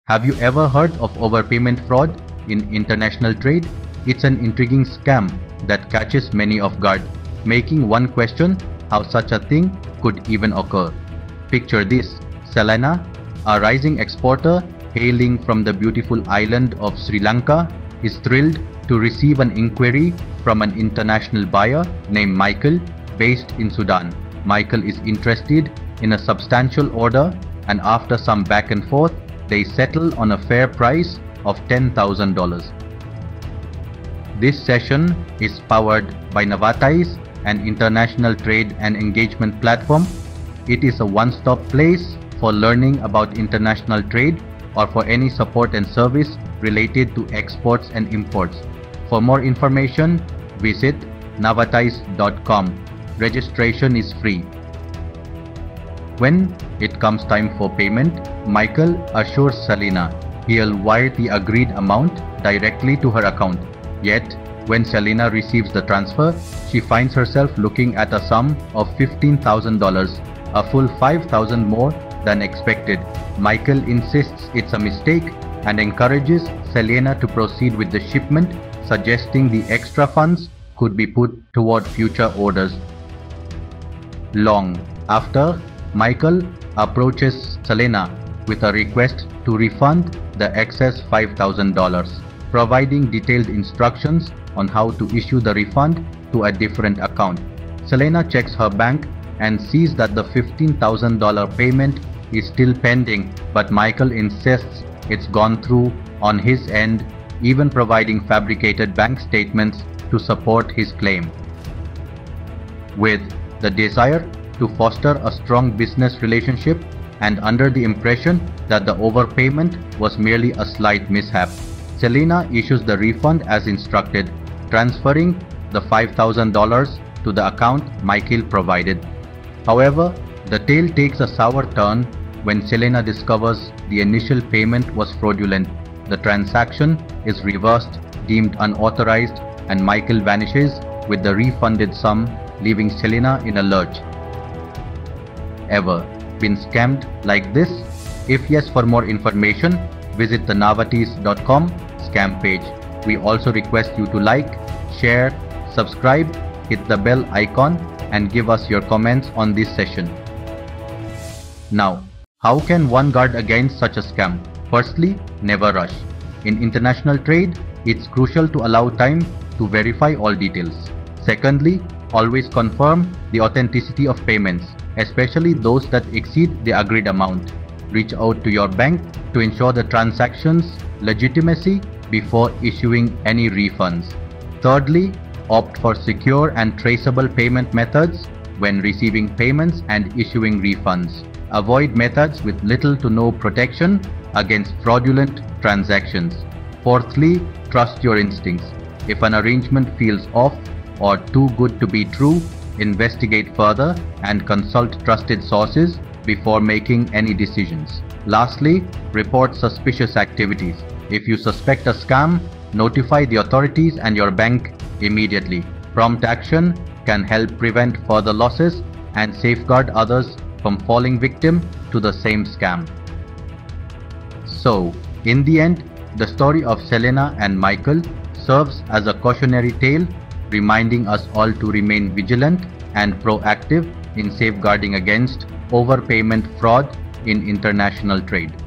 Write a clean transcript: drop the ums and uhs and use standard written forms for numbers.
Have you ever heard of overpayment fraud in international trade? It's an intriguing scam that catches many off guard, making one question how such a thing could even occur. Picture this: Selena, a rising exporter hailing from the beautiful island of Sri Lanka, is thrilled to receive an inquiry from an international buyer named Michael based in Sudan. Michael is interested in a substantial order, and after some back and forth, they settle on a fair price of $10,000. This session is powered by NAVATIES, an international trade and engagement platform. It is a one-stop place for learning about international trade or for any support and service related to exports and imports. For more information, visit navaties.com. Registration is free. When it comes time for payment, Michael assures Selena he'll wire the agreed amount directly to her account. Yet, when Selena receives the transfer, she finds herself looking at a sum of $15,000, a full $5,000 more than expected. Michael insists it's a mistake and encourages Selena to proceed with the shipment, suggesting the extra funds could be put toward future orders. Long after, Michael approaches Selena with a request to refund the excess $5,000, providing detailed instructions on how to issue the refund to a different account. Selena checks her bank and sees that the $15,000 payment is still pending, but Michael insists it's gone through on his end, even providing fabricated bank statements to support his claim. With the desire to foster a strong business relationship and under the impression that the overpayment was merely a slight mishap, Selena issues the refund as instructed, transferring the $5,000 to the account Michael provided. However, the tale takes a sour turn when Selena discovers the initial payment was fraudulent. The transaction is reversed, deemed unauthorized, and Michael vanishes with the refunded sum, leaving Selena in a lurch. Ever been scammed like this? If yes, for more information, visit the navaties.com scam page. We also request you to like, share, subscribe, hit the bell icon, and give us your comments on this session. Now, how can one guard against such a scam? Firstly, never rush. In international trade, it's crucial to allow time to verify all details. Secondly, always confirm the authenticity of payments, especially those that exceed the agreed amount. Reach out to your bank to ensure the transaction's legitimacy before issuing any refunds. Thirdly, opt for secure and traceable payment methods when receiving payments and issuing refunds. Avoid methods with little to no protection against fraudulent transactions. Fourthly, trust your instincts. If an arrangement feels off or too good to be true, investigate further and consult trusted sources before making any decisions. Lastly, report suspicious activities. If you suspect a scam, notify the authorities and your bank immediately. Prompt action can help prevent further losses and safeguard others from falling victim to the same scam. So, in the end, the story of Selena and Michael serves as a cautionary tale, reminding us all to remain vigilant and proactive in safeguarding against overpayment fraud in international trade.